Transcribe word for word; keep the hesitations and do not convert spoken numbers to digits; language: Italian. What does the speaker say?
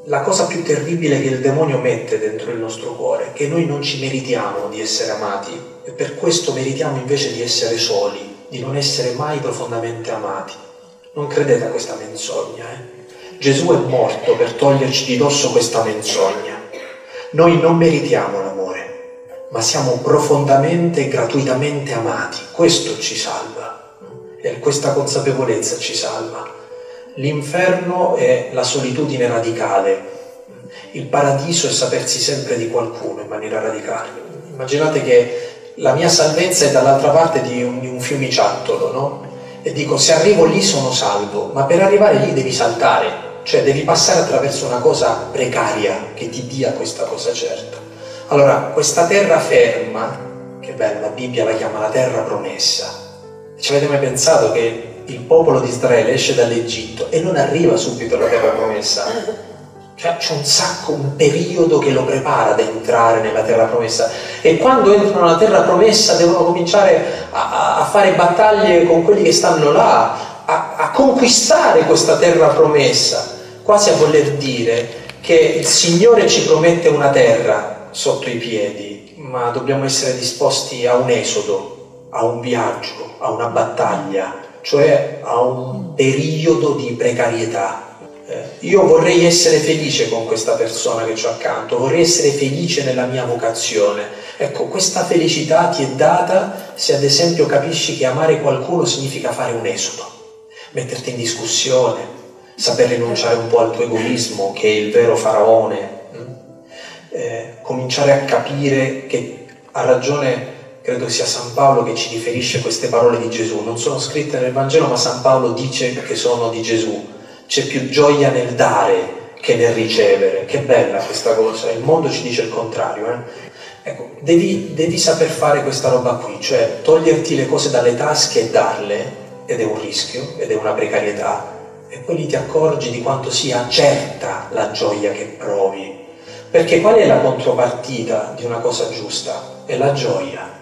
la cosa più terribile che il demonio mette dentro il nostro cuore, che noi non ci meritiamo di essere amati e per questo meritiamo invece di essere soli, di non essere mai profondamente amati. Non credete a questa menzogna, eh? Gesù è morto per toglierci di dosso questa menzogna. Noi non meritiamo l'amore, ma siamo profondamente e gratuitamente amati. Questo ci salva e questa consapevolezza ci salva. L'inferno è la solitudine radicale, il paradiso è sapersi sempre di qualcuno in maniera radicale. Immaginate che la mia salvezza è dall'altra parte di un, di un fiumiciattolo, no? E dico, se arrivo lì sono salvo, ma per arrivare lì devi saltare, cioè devi passare attraverso una cosa precaria che ti dia questa cosa certa. Allora, questa terra ferma, che bella, la Bibbia la chiama la terra promessa. Ci avete mai pensato che il popolo di Israele esce dall'Egitto e non arriva subito alla terra promessa? Cioè c'è un sacco, un periodo che lo prepara ad entrare nella terra promessa, e quando entrano nella terra promessa devono cominciare a, a fare battaglie con quelli che stanno là, a, a conquistare questa terra promessa, quasi a voler dire che il Signore ci promette una terra sotto i piedi, ma dobbiamo essere disposti a un esodo, a un viaggio, a una battaglia, cioè a un periodo di precarietà. Eh, io vorrei essere felice con questa persona che ho accanto, vorrei essere felice nella mia vocazione. Ecco, questa felicità ti è data se ad esempio capisci che amare qualcuno significa fare un esodo, metterti in discussione, saper rinunciare un po' al tuo egoismo, che è il vero faraone, eh, cominciare a capire che ha ragione. Credo sia San Paolo che ci riferisce queste parole di Gesù. Non sono scritte nel Vangelo, ma San Paolo dice che sono di Gesù. C'è più gioia nel dare che nel ricevere. Che bella questa cosa. Il mondo ci dice il contrario. Eh? Ecco, devi, devi saper fare questa roba qui, cioè toglierti le cose dalle tasche e darle, ed è un rischio, ed è una precarietà, e poi lì ti accorgi di quanto sia certa la gioia che provi. Perché qual è la contropartita di una cosa giusta? È la gioia.